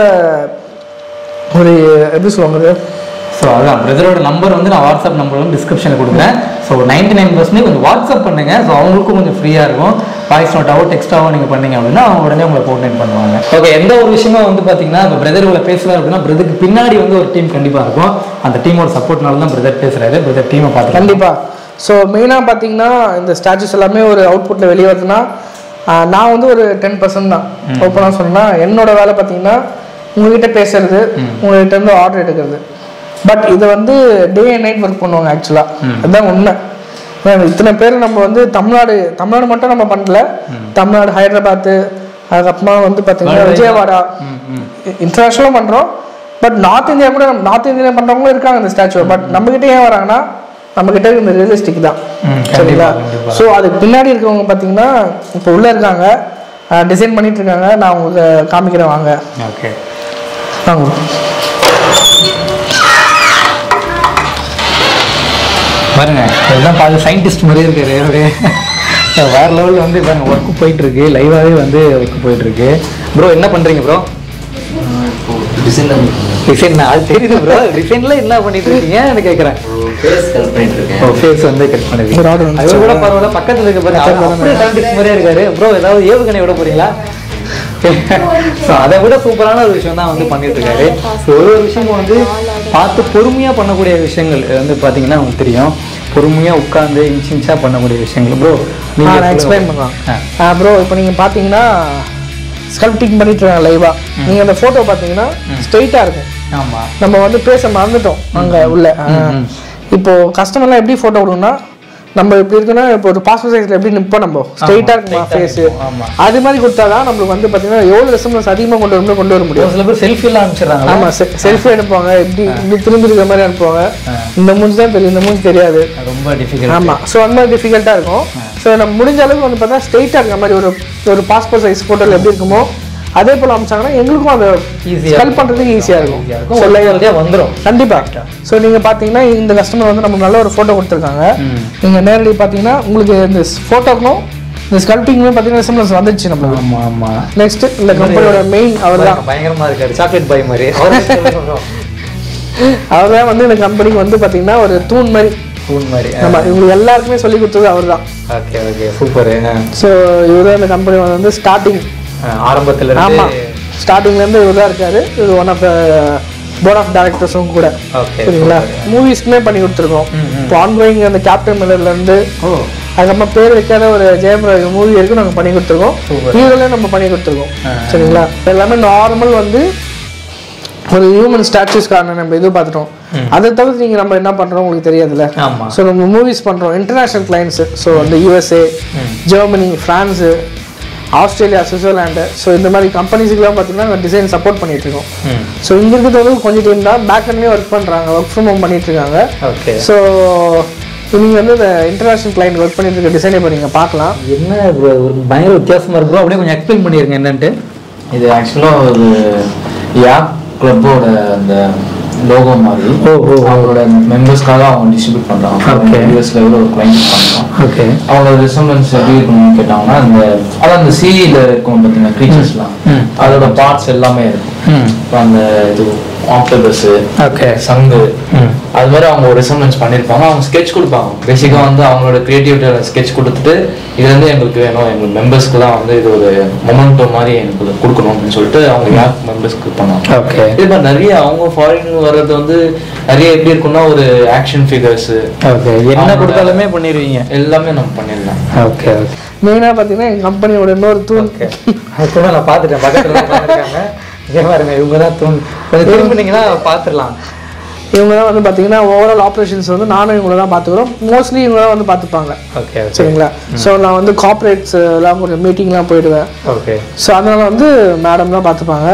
ஒரு எப்படி சொல்லுவாங்க, ஸோ அதான் பிரதரோட நம்பர் வந்து நான் வாட்ஸ்அப் நம்பர் வந்து டிஸ்கிரிப்ஷனில் கொடுக்குறேன். ஸோ நைன்டி நைன் பர்சன்டேஜ் கொஞ்சம் வாட்ஸ்அப் பண்ணுங்கள். ஸோ அவங்களுக்கும் கொஞ்சம் ஃப்ரீயாக இருக்கும். வாய்ஸ் நோட்டாவோ டெக்ஸ்ட்டாவோ நீங்கள் பண்ணீங்க அப்படின்னா அவங்க உடனே உங்களை கோஆர்டினேட் பண்ணுவாங்க. ஓகே, எந்த ஒரு விஷயமா வந்து பார்த்தீங்கன்னா இப்போ பிரதர் உங்களை பேசுகிறாரு அப்படின்னா பிரதருக்கு பின்னாடி வந்து ஒரு டீம் கண்டிப்பாக இருக்கும். அந்த டீமோட சப்போர்ட்னால தான் பிரதர் பேசுகிறாரு. பிரதர் டீமை பார்த்து கண்டிப்பாக. ஸோ மெயினாக பார்த்தீங்கன்னா இந்த ஸ்டாச்சுஸ் எல்லாமே ஒரு அவுட்புட்டில் வெளியே வருதுன்னா நான் வந்து ஒரு டென் பர்சன்ட் தான் ஓப்பனாக சொன்னால். என்னோட வேலை பார்த்தீங்கன்னா உங்ககிட்ட பேசுறது, உங்கள்கிட்ட இருந்து ஆர்டர் எடுக்கிறது. பட் இதை வந்து டே அண்ட் நைட் ஒர்க் பண்ணுவாங்க ஆக்சுவலாக. அதுதான் உண்மை. இத்தனை பேர் நம்ம வந்து தமிழ்நாடு தமிழ்நாடு மட்டும் நம்ம பண்ணல, தமிழ்நாடு, ஹைதராபாத்து, அதுக்கப்புறமா வந்து பார்த்தீங்கன்னா விஜயவாடா, இன்டர்நேஷ்னலாக பண்ணுறோம். பட் நார்த் இந்தியா கூட நார்த் இந்தியா பண்ணுறவங்களும் இருக்காங்க இந்த ஸ்டாச்சுவை. பட் நம்மகிட்ட ஏன் வராங்கன்னா நம்மகிட்ட இந்த ரியலிஸ்டிக் தான், சரிங்களா? ஸோ அதுக்கு பின்னாடி இருக்கவங்க பார்த்தீங்கன்னா இப்போ உள்ளே இருக்காங்க, டிசைன் பண்ணிட்டு இருக்காங்க. நான் உங்களுக்கு காமிக்கிறேன் வாங்க. ஓகே வாங்க. பாருங்க, இதெல்லாம் பார்த்து சயின்டிஸ்ட் மாதிரியே இருக்காரு. அப்படியே வேற லெவலில் வந்து இப்போ ஒர்க்கு போயிட்டுருக்கு, லைவாகவே வந்து ஒர்க்கு போயிட்டுருக்கு. ப்ரோ என்ன பண்ணுறீங்க ப்ரோ? டிசைன் டிசைன் அது தெரியுது ப்ரோ. டிசைனில் என்ன பண்ணிட்டு இருக்கீங்க கேட்குறேன். ஃபேஸ் கட் பண்ணிட்டு இருக்கேன். ஓ, ஃபேஸ் வந்து கட் பண்ணுறீங்க. அது கூட பரவாயில்ல, பக்கத்தில் இருக்க பாருங்க, அப்படியே சயின்டிஸ்ட் மாதிரியே இருக்காரு. ப்ரோ ஏதாவது ஏவுகணை விட போறீங்களா? ஸோ அதை விட சூப்பரான ஒரு விஷயம் தான் வந்து பண்ணிட்டு இருக்காரு. ஸோ ஒரு ஒரு விஷயமும் வந்து பார்த்து பொறுமையாக பண்ணக்கூடிய விஷயங்கள் வந்து பார்த்தீங்கன்னா உங்களுக்கு தெரியும். பொறுமையாக உட்காந்து இன்ச் இன்ச்சாக பண்ணக்கூடிய விஷயங்கள். ப்ரோ நீங்கள் எக்ஸ்பிளைன் பண்ணலாம். ப்ரோ இப்போ நீங்கள் பார்த்தீங்கன்னா ஸ்கல்ப்டிங் பண்ணிட்டு இருக்காங்க லைவா. நீங்கள் அந்த ஃபோட்டோ பார்த்தீங்கன்னா ஸ்ட்ரெயிட்டாக இருக்கும். ஆமாம், நம்ம வந்து பேச மறந்துட்டோம் அங்கே உள்ள. இப்போ கஸ்டமர்லாம் எப்படி ஃபோட்டோ கொடுக்கணும்னா நம்ம இப்படி இருக்குன்னா இப்போ ஒரு பாஸ்போர்ட் சைஸ்ல எப்படி நிற்போம், நம்ம ஸ்ட்ரெயிட்டாக இருக்குமா ஃபேஸ், அது மாதிரி கொடுத்தாதான் நம்மளுக்கு வந்து பார்த்தீங்கன்னா எவ்வளோ ரெசம்பன்ஸ் அதிகமாக கொண்டு வரணும் கொண்டு வர முடியும். சில பேர் செல்ஃபிலாம் அனுப்பிச்சிடுறாங்க. ஆமாம், செல்ஃபி அனுப்புவாங்க, இப்படி இப்படி திரும்பி இருக்கிற மாதிரி அனுப்புவாங்க. இந்த மூஞ்சி தான் தெரியும், இந்த மூஞ்சி தெரியாது, ரொம்ப டிஃபிகல்ட். ஆமாம், ஸோ அந்த மாதிரி டிஃபிகல்ட்டாக இருக்கும். ஸோ நம்ம முடிஞ்ச அளவுக்கு வந்து பார்த்தா ஸ்ட்ரெயிட்டாக இருக்கிற மாதிரி ஒரு ஒரு பாஸ்போர்ட் சைஸ் ஃபோட்டோவில் எப்படி இருக்குமோ அதே போல் அமைச்சாங்கன்னா எங்களுக்கும் அதை ஹெல்ப் பண்ணுறதுக்கு ஈஸியாக இருக்கும். சொல்லையாக வந்துடும் கண்டிப்பாக. ஸோ நீங்கள் பார்த்தீங்கன்னா இந்த கஸ்டமர் வந்து நம்ம நல்ல ஒரு ஃபோட்டோ கொடுத்துருக்காங்க. நீங்கள் நேரடி பார்த்தீங்கன்னா உங்களுக்கு இந்த ஃபோட்டோக்கும் இந்த ஸ்கல்பிங்குமே பார்த்தீங்கன்னா ரெசம்பன்ஸ் வந்துடுச்சு நம்மளுக்கு. ஆமாம் ஆமாம். நெக்ஸ்ட் இந்த கம்பெனியோட மெயின் அவர் தான். பயங்கரமாக இருக்காரு, சாக்லேட் பாய் மாதிரி. அவர் தான் வந்து இந்த கம்பெனிக்கு வந்து பார்த்தீங்கன்னா ஒரு தூண் மாதிரி. தூண் மாதிரி. ஆமாம், இவங்களுக்கு எல்லாருக்குமே சொல்லி கொடுத்தது அவர் தான். Okay okay, super. ஸோ இவர் தான் இந்த கம்பெனி வந்து ஸ்டார்டிங் ஆரம்பத்தில். ஆமாம், ஸ்டார்டிங்லேருந்து இவர் தான் இருக்காரு. இது one of the board of டைரக்டர்ஸும் கூட. சரிங்களா? மூவிஸ்க்குமே பண்ணி கொடுத்துருக்கோம். இப்போ ஆன்கோயிங் அந்த கேப்டன் மில்லர்லேருந்து அதுக்கப்புறமா பேர் வைக்காத ஒரு ஜெயம் ரவி மூவி வரைக்கும் நாங்கள் பண்ணி கொடுத்துருக்கோம். ஹீரோலே நம்ம பண்ணி கொடுத்துருக்கோம். சரிங்களா? எல்லாமே நார்மல் வந்து ஒரு ஹியூமன் ஸ்டாச்சுஸ்க்கான நம்ம இது பார்த்துட்டோம். அதை தவிர்த்து நீங்கள் நம்ம என்ன பண்ணுறோம் உங்களுக்கு தெரியாதுல்ல. ஸோ நம்ம மூவிஸ் பண்ணுறோம், இன்டர்நேஷ்னல் கிளைண்ட்ஸு. ஸோ அந்த USA, Germany, France, Australia, Switzerland, so இந்த மாதிரி கம்பெனிஸுக்குலாம் பார்த்தீங்கன்னா டிசைன் சப்போர்ட் பண்ணிட்டு இருக்கோம். ஸோ இங்கே இருக்கிறது வந்து கொஞ்சம் டீம் தான் பேக் எண்ட்லேயே ஒர்க் பண்ணுறாங்க, ஒர்க் ஃப்ரம் ஹோம் பண்ணிட்டு இருக்காங்க. ஸோ நீங்கள் வந்து இந்த இன்டர்நேஷனல் கிளைண்ட் ஒர்க் பண்ணிட்டு இருக்க டிசைனை இப்போ நீங்கள் பார்க்கலாம். என்ன ப்ரோ ஒரு பயங்கர வித்தியாசமாக இருக்கும். அப்படியே கொஞ்சம் எக்ஸ்பிளைன் பண்ணிடுங்க என்னன்ட்டு. இது ஆக்சுவலாக ஒரு யாக் கிளப்போட அந்த லோகோ மாதிரி அவங்களோட மெம்பர்ஸ்க்காக அவங்க டிஸ்ட்ரிபியூட் பண்ணுறாங்க. யூஎஸ் லெவலில் ஒரு கிளைண்ட் பண்ணுறோம். ஓகே அவங்களோட ரிசம்பன்ஸ் எப்படி இருக்கணும்னு கேட்டாங்கன்னா அந்த அதான் அந்த சீயில் இருக்கும் பார்த்தீங்கன்னா க்ரீச்சர்ஸ்லாம் அதோட பார்ட்ஸ் எல்லாமே இருக்கும். இப்போ அந்த இது ஆக்டோபஸ் ஓகே சங்கு அது மாதிரி அவங்க ஒரு ரிசம்பன்ஸ் பண்ணியிருப்பாங்க. அவங்க ஸ்கெட்ச் கொடுப்பாங்க. பேசிக்காக வந்து அவங்களோட கிரியேட்டிவிட்டியோட ஸ்கெட்ச் கொடுத்துட்டு இது வந்து எங்களுக்கு வேணும், எங்களுக்கு மெம்பர்ஸ்க்கு தான் வந்து இது ஒரு மொமெண்டோ மாதிரி எனக்கு கொடுக்கணும் அப்படின்னு சொல்லிட்டு அவங்க யார் மெம்பர்ஸ்க்கு பண்ணாங்க. ஓகே இது மாதிரி நிறைய அவங்க ஃபாரின் வர்றது வந்து நிறைய எப்படி இருக்குன்னா ஒரு ஆக்ஷன் ஃபிகர்ஸ் ஓகே என்ன கொடுத்தாலுமே பண்ணிடுவீங்க. எல்லாமே நம்ம பண்ணிடலாம். ஓகே ஓகே மெயினாக பார்த்தீங்கன்னா எங்கள் கம்பெனியோட இன்னொரு தூண் கூட நான் பார்த்துட்டேன். பக்கத்தில் இருக்காங்க இதே பாருங்க இவங்க தான் தூண். கொஞ்சம் திரும்பினீங்கன்னா பார்த்துடலாம். இவங்க தான் வந்து பார்த்தீங்கன்னா ஓவரால் ஆப்ரேஷன்ஸ் வந்து நானும் இவங்களை தான் பார்த்துக்குறோம். மோஸ்ட்லி இவங்க தான் வந்து பார்த்துப்பாங்க. ஓகே சரிங்களா. ஸோ நான் வந்து கார்பரேட்ஸ் எல்லாம் கொஞ்சம் மீட்டிங்லாம் போயிடுவேன். ஓகே ஸோ அதனால் வந்து மேடம் தான் பார்த்துப்பாங்க.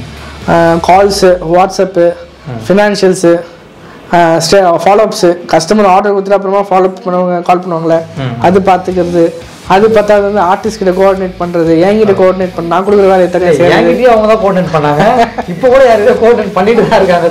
Calls, WhatsApp, financials, stay follow ups, customer order கொடுத்துட்டு அப்புறமா ஃபாலோஅப் பண்ணுவாங்க, கால் பண்ணுவாங்களே அது பார்த்துக்கிறது. அது பத்தாவது வந்து ஆர்டிஸ்ட் கிட்ட கோஆர்டினேட் பண்றது, என்கிட்ட கோஆர்டினேட் பண்ண நான் கொடுக்குற வேலை எத்தனை என்கிட்டயும் அவங்க தான் கோஆர்டினேட் பண்ணாங்க. இப்போ கூட யாரையோ கோஆர்டினேட் பண்ணிட்டு தான் இருக்காங்க.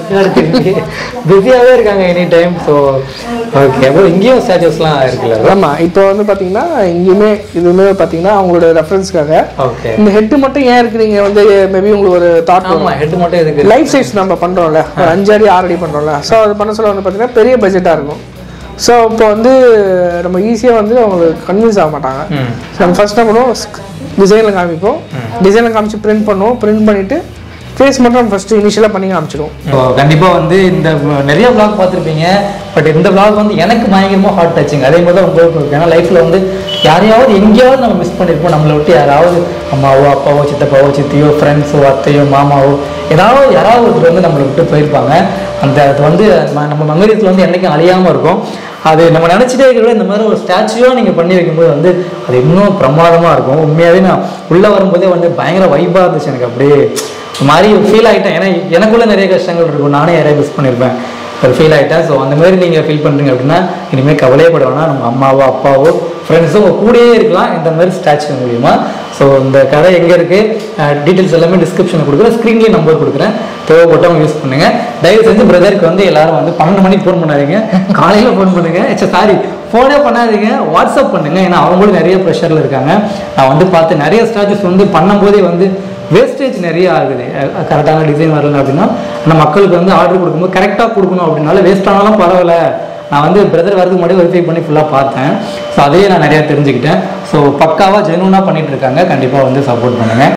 பிஸியாகவே இருக்காங்க எனி டைம். ஸோ ஓகே அப்புறம் இங்கேயும் ஸ்டாச்சஸ்லாம் இருக்குல்ல. ஆமாம் இப்போ வந்து பார்த்தீங்கன்னா இங்கேயுமே இதுவுமே பார்த்தீங்கன்னா அவங்களோட ரெஃபரன்ஸ்க்காக ஓகே இந்த ஹெட்டு மட்டும் ஏன் இருக்கு நீங்கள் வந்து மேபி உங்களுக்கு ஒரு தாட் ஆமாம் ஹெட் மட்டும் இருக்கு. லைஃப் சைஸ் நம்ம பண்ணுறோம்ல ஒரு அஞ்சு அடி ஆறு அடி பண்ணுறோம்ல. ஸோ அது பண்ண சொல்ல வந்து பார்த்தீங்கன்னா பெரிய பட்ஜெட்டாக இருக்கும். ஸோ இப்போ வந்து நம்ம ஈஸியாக வந்து அவங்களுக்கு கன்வின்ஸ் ஆக மாட்டாங்க. நம்ம ஃபர்ஸ்ட் என்ன பண்ணுவோம், டிசைனில் காமிப்போம். டிசைனில் காமிச்சு பிரிண்ட் பண்ணுவோம். பிரிண்ட் பண்ணிவிட்டு ஃபேஸ் மட்டும் நம்ம ஃபஸ்ட்டு இனிஷியலாக பண்ணி காமிச்சிடுவோம். ஸோ கண்டிப்பாக வந்து இந்த நிறைய விளாக் பார்த்துருப்பீங்க. பட் இந்த விளாக் வந்து எனக்கு பயங்கரமாக ஹார்ட் டச்சிங். அதே மாதிரி தான் உங்களுக்கு இருக்கும். ஏன்னா லைஃப்பில் வந்து யாரையாவது எங்கேயாவது நம்ம மிஸ் பண்ணியிருப்போம். நம்மளை விட்டு யாராவது அம்மாவோ அப்பாவோ சித்தப்பாவோ சித்தியோ ஃப்ரெண்ட்ஸோ அத்தையோ மாமாவோ ஏதாவது யாராவது ஒருத்தர் வந்து நம்மளை விட்டு போயிருப்பாங்க. அந்த அது வந்து நம்ம மெமரிஸில் வந்து என்றைக்கும் அழியாமல் இருக்கும். அது நம்ம நினச்சிட்டே இருக்கிற இந்த மாதிரி ஒரு ஸ்டாச்சுவாக நீங்கள் பண்ணி வைக்கும்போது வந்து அது இன்னும் பிரமாதமாக இருக்கும். உண்மையாகவே நான் உள்ளே வரும்போதே வந்து பயங்கர வைப்பாக இருந்துச்சு. எனக்கு அப்படியே மாதிரி ஃபீல் ஆகிட்டேன். ஏன்னா எனக்குள்ளே நிறைய கஷ்டங்கள் இருக்கும். நானே யாரையும் மிஸ் பண்ணியிருப்பேன். ஒரு ஃபீல் ஆகிட்டேன். ஸோ அந்த மாதிரி நீங்கள் ஃபீல் பண்ணுறீங்க அப்படின்னா இனிமேல் கவலையே பட வேணாம். நம்ம அம்மாவோ அப்பாவோ ஃப்ரெண்ட்ஸோ கூடயே இருக்கலாம் இந்த மாதிரி ஸ்டாச்சு மூலியமா. ஸோ இந்த கடை எங்கே இருக்குது டீட்டெயில்ஸ் எல்லாமே டிஸ்கிரிப்ஷனில் கொடுக்குறேன். ஸ்க்ரீன்லேயே நம்பர் கொடுக்குறேன். தேவைப்பட்டவங்க யூஸ் பண்ணுங்கள். தயவு செஞ்சு பிரதருக்கு வந்து எல்லாரும் வந்து பன்னெண்டு மணிக்கு ஃபோன் பண்ணாதீங்க. காலையில் ஃபோன் பண்ணுங்கள். சாரி ஃபோனே பண்ணாதீங்க, வாட்ஸ்அப் பண்ணுங்கள். ஏன்னா அவங்களும் நிறைய ப்ரெஷரில் இருக்காங்க. நான் வந்து பார்த்து நிறைய ஸ்டாச்சஸ் வந்து பண்ணும்போதே வந்து வேஸ்டேஜ் நிறைய ஆகுது. கரெக்டான டிசைன் வரல அப்படின்னா நம்ம மக்களுக்கு வந்து ஆர்டர் கொடுக்கும்போது கரெக்டாக கொடுக்கணும் அப்படின்னால வேஸ்ட் ஆனாலும் பரவாயில்ல. நான் வந்து பிரதர் வரதுக்கு முன்னாடி வெரிஃபை பண்ணி ஃபுல்லாக பார்த்தேன். ஸோ அதையே நான் நிறையா தெரிஞ்சுக்கிட்டேன். ஸோ பக்காவாக ஜெனூனாக பண்ணிகிட்டு இருக்காங்க. கண்டிப்பாக வந்து சப்போர்ட் பண்ணுங்கள்.